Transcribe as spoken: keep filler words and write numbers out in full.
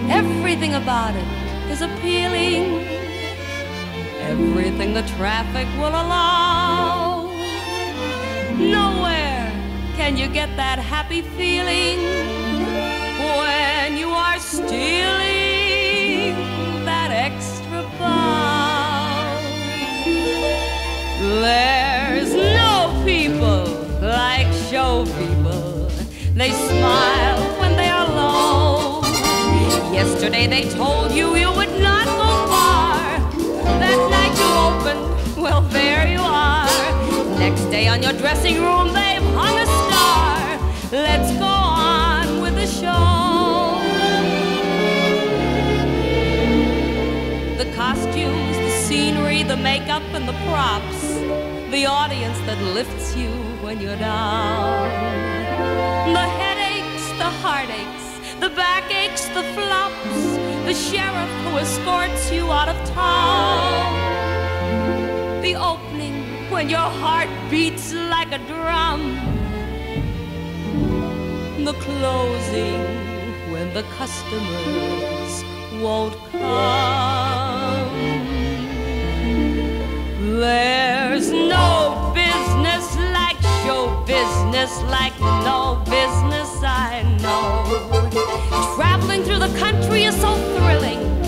Everything about it is appealing. Everything the traffic will allow. Nowhere can you get that happy feeling when you are stealing that extra bow. There's no people like show people. They smile when they are low. Yesterday they told you you would not go far. That night you opened, well, there you are. Next day on your dressing room they've hung a star. Let's go on with the show. The costumes, the scenery, the makeup and the props, the audience that lifts you when you're down. The headaches, the heartaches, the backaches, the flops, the sheriff who escorts you out of town. The opening when your heart beats like a drum. The closing when the customers won't come. There's no business like show business, like no business I know. Traveling through the country is so thrilling.